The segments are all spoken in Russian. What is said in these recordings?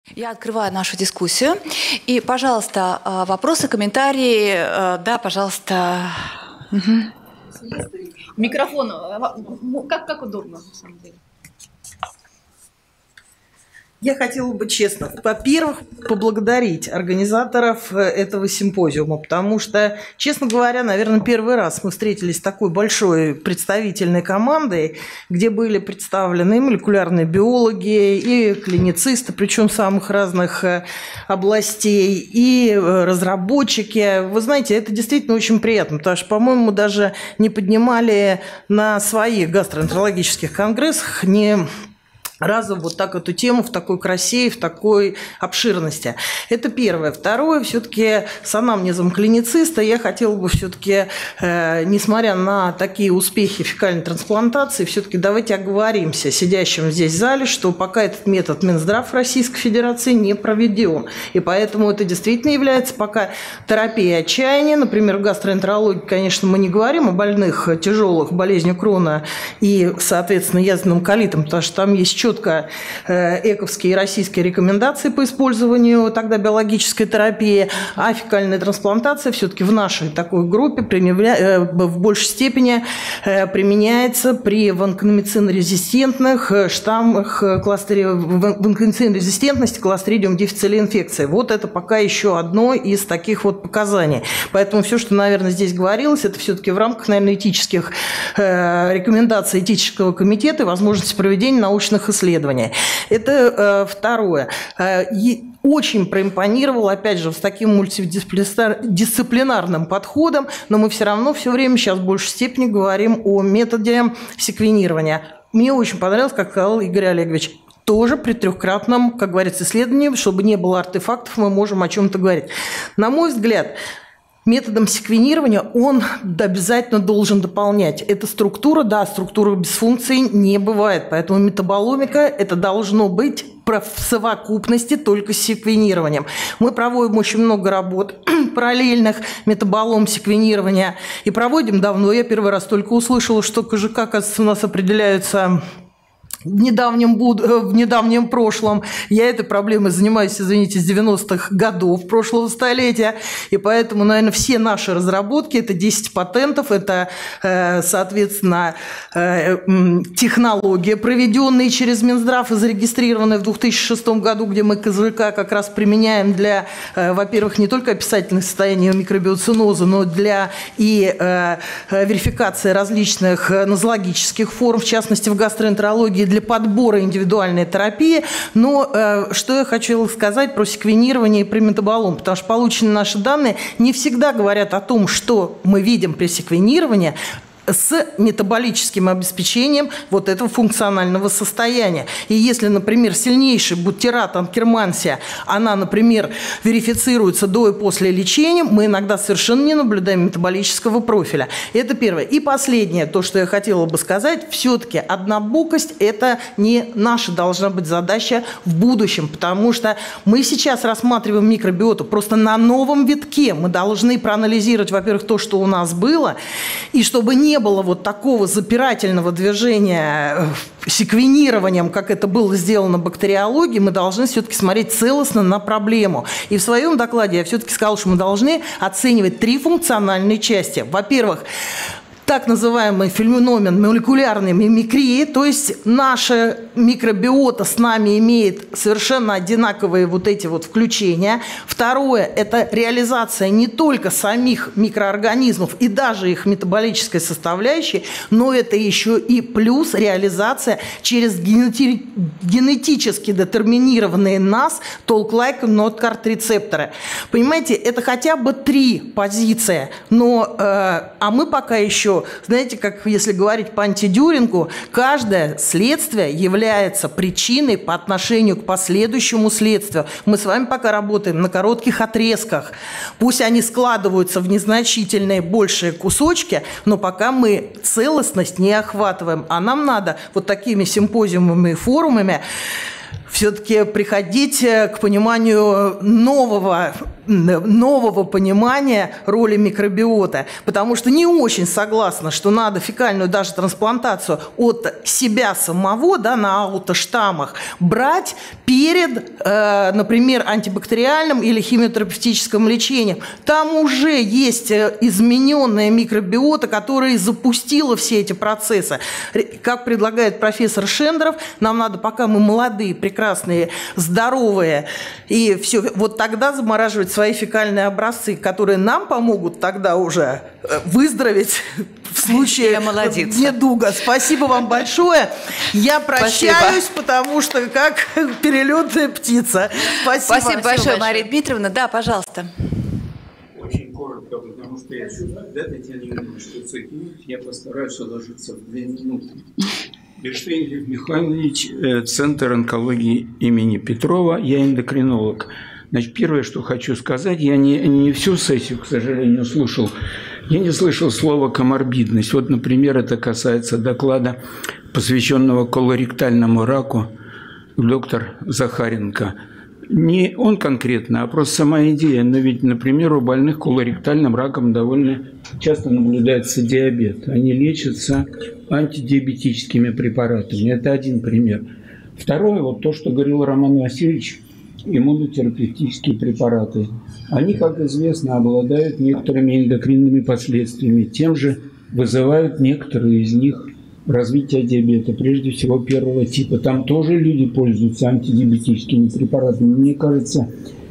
Я открываю нашу дискуссию. И, пожалуйста, вопросы, комментарии. Да, пожалуйста. Микрофон. Как удобно, на самом деле. Я хотела бы честно, во-первых, поблагодарить организаторов этого симпозиума, потому что, честно говоря, наверное, первый раз мы встретились с такой большой представительной командой, где были представлены и молекулярные биологи, и клиницисты, причем самых разных областей, и разработчики. Вы знаете, это действительно очень приятно, потому что, по-моему, даже не поднимали на своих гастроэнтерологических конгрессах ни разу вот так эту тему в такой красе и в такой обширности. Это первое. Второе, все-таки с анамнезом клинициста я хотела бы все-таки, несмотря на такие успехи фекальной трансплантации, все-таки давайте оговоримся сидящим здесь в зале, что пока этот метод Минздрав Российской Федерации не проведен. И поэтому это действительно является пока терапией отчаяния. Например, в гастроэнтерологии, конечно, мы не говорим о больных тяжелых болезнью Крона и, соответственно, язвенным колитом, потому что там есть четко эковские и российские рекомендации по использованию тогда биологической терапии, а фекальная трансплантация все-таки в нашей такой группе в большей степени применяется при ванкомицин-резистентных штаммах ванкомицин-резистентности Clostridium difficile инфекции. Вот это пока еще одно из таких вот показаний. Поэтому все, что, наверное, здесь говорилось, это все-таки в рамках, наверное, этических рекомендаций этического комитета и возможности проведения научных исследований. Это второе. Очень проимпонировал, опять же, с таким мультидисциплинарным подходом, но мы все равно все время сейчас в большей степени говорим о методе секвенирования. Мне очень понравилось, как сказал Игорь Олегович, тоже при трехкратном, как говорится, исследовании, чтобы не было артефактов, мы можем о чем-то говорить. На мой взгляд, методом секвенирования он обязательно должен дополнять. Эта структура, да, структура без функций не бывает, поэтому метаболомика это должно быть в совокупности только с секвенированием. Мы проводим очень много работ параллельных метаболом секвенирования и проводим давно. Я первый раз только услышала, что КЖК, оказывается, у нас определяются в недавнем прошлом. Я этой проблемой занимаюсь, извините, с 90-х годов прошлого столетия. И поэтому, наверное, все наши разработки – это 10 патентов, это, соответственно, технология, проведенные через Минздрав и зарегистрированная в 2006 году, где мы КЗК как раз применяем для, во-первых, не только описательных состояний микробиоциноза, но для и верификации различных нозологических форм, в частности, в гастроэнтерологии, для подбора индивидуальной терапии. Но что я хочу сказать про секвенирование и про метаболом, потому что полученные наши данные не всегда говорят о том, что мы видим при секвенировании с метаболическим обеспечением вот этого функционального состояния. И если, например, сильнейший бутират анкермансия, она, например, верифицируется до и после лечения, мы иногда совершенно не наблюдаем метаболического профиля. Это первое. И последнее, то, что я хотела бы сказать, все-таки однобокость – это не наша должна быть задача в будущем, потому что мы сейчас рассматриваем микробиоту просто на новом витке. Мы должны проанализировать, во-первых, то, что у нас было, и чтобы не было вот такого запирательного движения секвенированием, как это было сделано в бактериологии, мы должны все-таки смотреть целостно на проблему. И в своем докладе я все-таки сказала, что мы должны оценивать 3 функциональные части. Во-первых, так называемый феномен молекулярной мимикрии, то есть наша микробиота с нами имеет совершенно одинаковые вот эти вот включения. Второе – это реализация не только самих микроорганизмов и даже их метаболической составляющей, но это еще и плюс реализация через генетически детерминированные нас Toll-like NOT-card рецепторы. Понимаете, это хотя бы 3 позиции, но а мы пока еще, знаете, как если говорить по антидюрингу, каждое следствие является причиной по отношению к последующему следствию. Мы с вами пока работаем на коротких отрезках. Пусть они складываются в незначительные большие кусочки, но пока мы целостность не охватываем. А нам надо вот такими симпозиумами и форумами все-таки приходить к пониманию нового понимания роли микробиота, потому что не очень согласна, что надо фекальную даже трансплантацию от себя самого, да, на аутоштаммах брать перед, например, антибактериальным или химиотерапевтическим лечением. Там уже есть измененная микробиота, которая запустила все эти процессы. Как предлагает профессор Шендеров, нам надо, пока мы молодые, прекрасные, здоровые, и все, вот тогда замораживать свои фекальные образцы, которые нам помогут тогда уже выздороветь в случае недуга. Спасибо вам большое. Я прощаюсь, потому что как перелетная птица. Спасибо большое, Мария Дмитриевна. Да, пожалуйста. Очень коротко, потому что я чувствую, да, Татьяна Юрьевна, что цикнуть, я постараюсь уложиться в 2 минуты. Берштейн Лев Михайлович, Центр онкологии имени Петрова, я эндокринолог. Значит, первое, что хочу сказать, я не всю сессию, к сожалению, слушал. Я не слышал слова «коморбидность». Вот, например, это касается доклада, посвященного колоректальному раку, доктор Захаренко. Не он конкретно, а просто сама идея. Но ведь, например, у больных колоректальным раком довольно часто наблюдается диабет. Они лечатся антидиабетическими препаратами. Это один пример. Второе, вот то, что говорил Роман Васильевич, иммунотерапевтические препараты. Они, как известно, обладают некоторыми эндокринными последствиями. Тем же вызывают некоторые из них развитие диабета, прежде всего первого типа. Там тоже люди пользуются антидиабетическими препаратами. Мне кажется,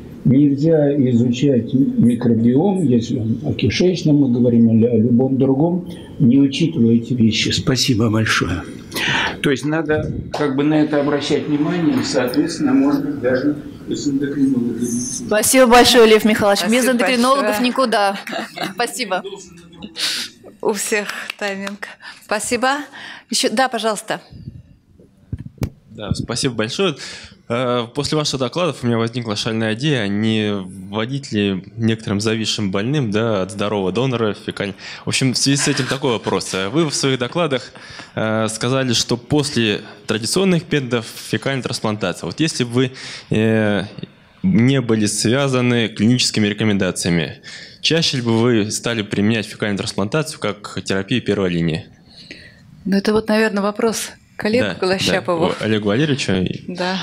нельзя изучать микробиом, если о кишечном мы говорим или о любом другом, не учитывая эти вещи. Спасибо большое. То есть надо как бы на это обращать внимание, соответственно, может быть, даже с эндокринологами. Спасибо большое, Лев Михайлович. Спасибо Без эндокринологов большое. никуда. Спасибо. У всех тайминг. Спасибо. Еще, да, пожалуйста. Да, спасибо большое. После ваших докладов у меня возникла шальная идея, не вводить ли некоторым зависшим больным, да, от здорового донора фекальный. В общем, в связи с этим такой вопрос. Вы в своих докладах сказали, что после традиционных методов фекальной трансплантации, вот если бы вы не были связаны клиническими рекомендациями, чаще ли бы вы стали применять фекальную трансплантацию как терапию первой линии? Ну, это вот, наверное, вопрос к Олегу Голощапову. Да, Олегу Валерьевичу. Да.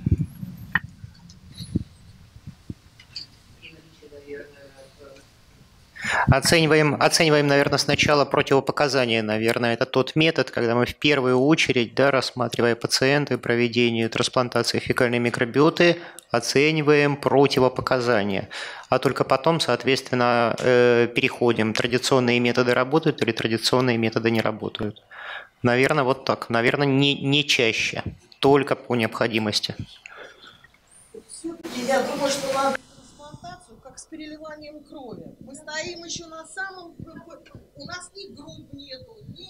Оцениваем, наверное, сначала противопоказания. Наверное, это тот метод, когда мы в первую очередь, да, рассматривая пациента и проведение трансплантации фекальной микробиоты, оцениваем противопоказания. А только потом, соответственно, переходим, традиционные методы работают или традиционные методы не работают. Наверное, вот так. Наверное, не чаще, только по необходимости. Все-таки я думаю, что надо трансплантацию как с переливанием крови. Мы стоим еще на самом... У нас ни групп нету, ни...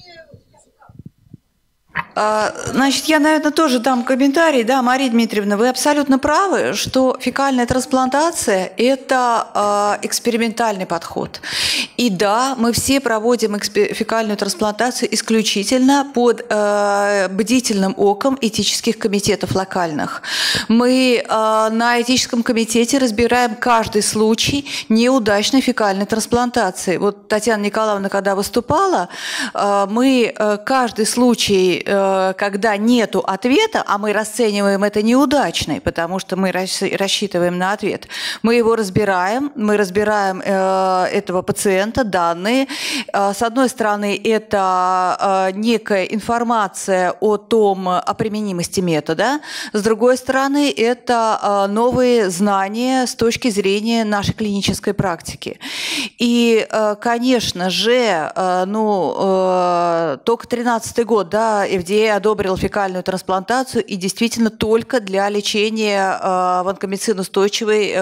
Значит, я, наверное, тоже дам комментарий. Да, Мария Дмитриевна, вы абсолютно правы, что фекальная трансплантация – это экспериментальный подход. И да, мы все проводим фекальную трансплантацию исключительно под бдительным оком этических комитетов локальных. Мы на этическом комитете разбираем каждый случай неудачной фекальной трансплантации. Вот Татьяна Николаевна, когда выступала, мы каждый случай, когда нету ответа, а мы расцениваем это неудачной, потому что мы рассчитываем на ответ, мы его разбираем, этого пациента, данные. С одной стороны, это некая информация о применимости метода, с другой стороны, это новые знания с точки зрения нашей клинической практики. И, конечно же, только 13-й год, да, FDA одобрил фекальную трансплантацию и действительно только для лечения ванкомицин-устойчивой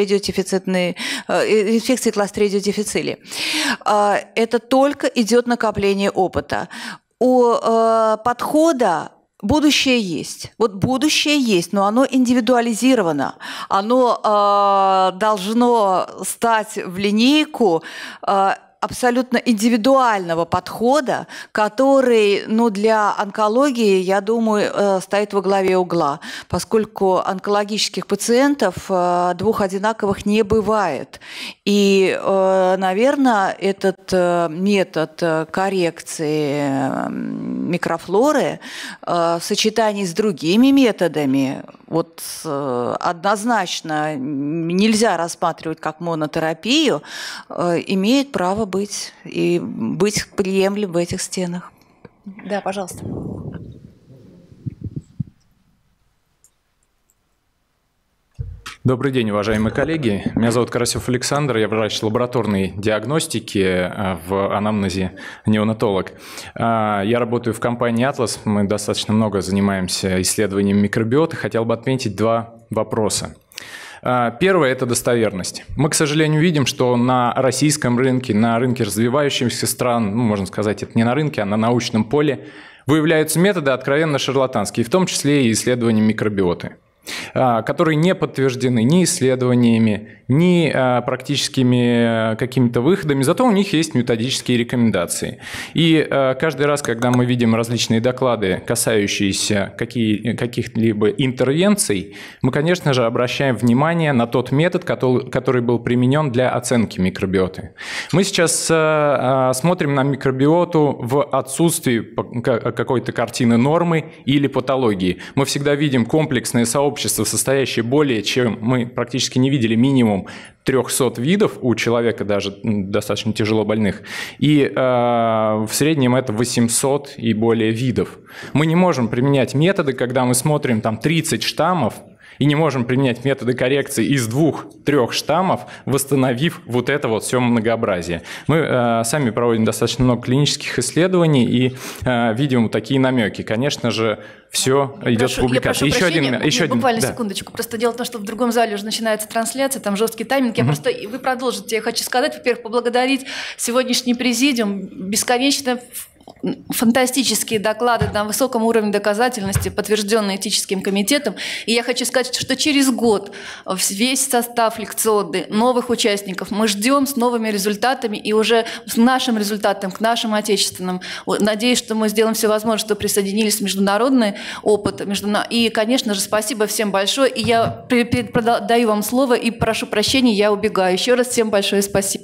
инфекции Clostridium difficile. Это только идет накопление опыта. У подхода будущее есть. Вот будущее есть, но оно индивидуализировано. Оно должно стать в линейку абсолютно индивидуального подхода, который, для онкологии, я думаю, стоит во главе угла, поскольку онкологических пациентов двух одинаковых не бывает. И, наверное, этот метод коррекции микрофлоры в сочетании с другими методами, однозначно нельзя рассматривать как монотерапию, имеет право быть и быть приемлем в этих стенах. Да, пожалуйста. Добрый день, уважаемые коллеги. Меня зовут Карасев Александр, я врач лабораторной диагностики в анамнезе, неонатолог. Я работаю в компании «Атлас», мы достаточно много занимаемся исследованием микробиоты. Хотел бы отметить два вопроса. Первое – это достоверность. Мы, к сожалению, видим, что на российском рынке, на рынке развивающихся стран, можно сказать, это не на рынке, а на научном поле, выявляются методы откровенно шарлатанские, в том числе и исследования микробиоты, которые не подтверждены ни исследованиями, ни практическими какими-то выходами, зато у них есть методические рекомендации. И каждый раз, когда мы видим различные доклады, касающиеся каких-либо интервенций, мы, конечно же, обращаем внимание на тот метод, который был применен для оценки микробиоты. Мы сейчас смотрим на микробиоту в отсутствии какой-то картины нормы или патологии. Мы всегда видим комплексное сообщество, состоящее более чем, мы практически не видели, минимум 300 видов у человека, даже достаточно тяжело больных, и в среднем это 800 и более видов. Мы не можем применять методы, когда мы смотрим там 30 штаммов, и не можем применять методы коррекции из 2-3 штаммов, восстановив вот это вот все многообразие. Мы сами проводим достаточно много клинических исследований и видим вот такие намеки. Конечно же, все идет в публикации. Еще один, буквально секундочку. Просто дело в том, что в другом зале уже начинается трансляция, там жесткий тайминг. Вы продолжите. Я хочу сказать, во-первых, поблагодарить сегодняшний президиум. Бесконечно фантастические доклады на высоком уровне доказательности, подтвержденные этическим комитетом. И я хочу сказать, что через год весь состав лекционный, новых участников мы ждем с новыми результатами и уже с нашим результатом, к нашим отечественным. Надеюсь, что мы сделаем все возможное, чтобы присоединились в международный опыт. И, конечно же, спасибо всем большое. И я даю вам слово и прошу прощения, я убегаю. Еще раз всем большое спасибо.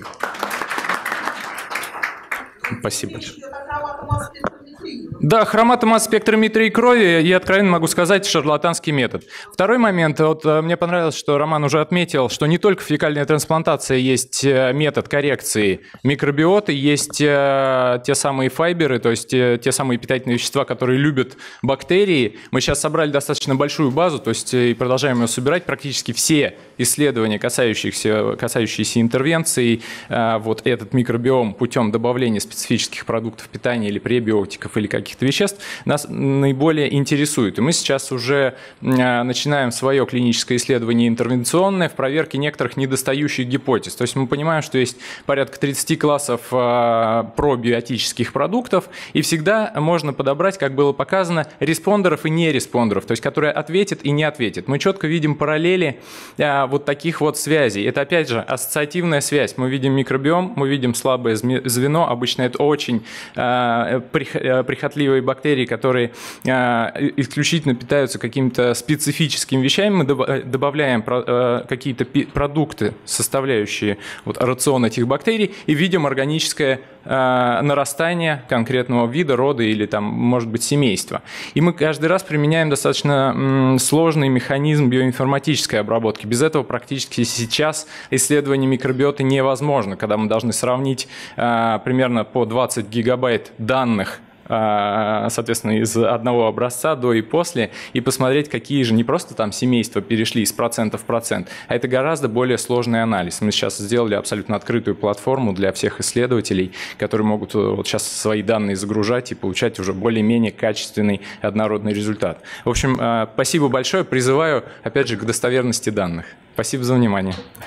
Спасибо большое. Да, хроматомасс-спектрометрия крови, я откровенно могу сказать, шарлатанский метод. Второй момент, мне понравилось, что Роман уже отметил, что не только фекальная трансплантация есть метод коррекции микробиоты, есть те самые файберы, то есть те самые питательные вещества, которые любят бактерии. Мы сейчас собрали достаточно большую базу, то есть и продолжаем ее собирать, практически все исследования, касающиеся интервенций, вот этот микробиом путем добавления специфических продуктов питания или пребиотиков или каких-то веществ нас наиболее интересует. И мы сейчас уже начинаем свое клиническое исследование интервенционное в проверке некоторых недостающих гипотез. То есть мы понимаем, что есть порядка 30 классов пробиотических продуктов, и всегда можно подобрать, как было показано, респондеров и нереспондеров, то есть которые ответят и не ответят. Мы четко видим параллели вот таких вот связей. Это, опять же, ассоциативная связь. Мы видим микробиом, мы видим слабое звено. Обычно это очень прихотливые бактерии, которые исключительно питаются какими-то специфическими вещами. Мы добавляем какие-то продукты, составляющие рацион этих бактерий, и видим органическое нарастание конкретного вида, рода или, там, может быть, семейства. И мы каждый раз применяем достаточно сложный механизм биоинформатической обработки. Без этого практически сейчас исследование микробиоты невозможно, когда мы должны сравнить примерно по 20 гигабайт данных, соответственно, из одного образца до и после, и посмотреть, какие же не просто там семейства перешли из процента в процент, а это гораздо более сложный анализ. Мы сейчас сделали абсолютно открытую платформу для всех исследователей, которые могут вот сейчас свои данные загружать и получать уже более-менее качественный однородный результат. В общем, спасибо большое. Призываю, опять же, к достоверности данных. Спасибо за внимание.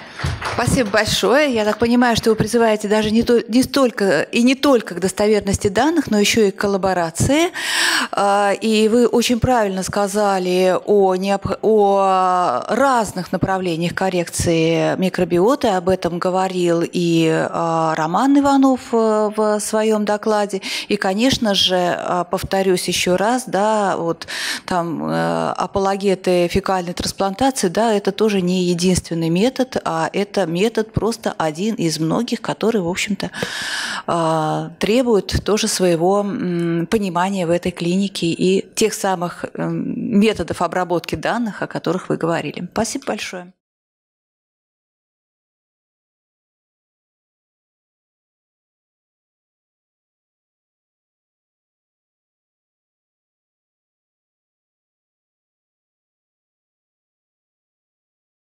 Спасибо большое. Я так понимаю, что вы призываете даже не только к достоверности данных, но еще и к коллаборации. И вы очень правильно сказали о разных направлениях коррекции микробиоты. Об этом говорил и Роман Иванов в своем докладе. И, конечно же, повторюсь еще раз, да, вот там апологеты фекальной трансплантации, да, это тоже не единственный метод, а это метод просто один из многих, который, в общем-то, требует тоже своего понимания в этой клинике и тех самых методов обработки данных, о которых вы говорили. Спасибо большое.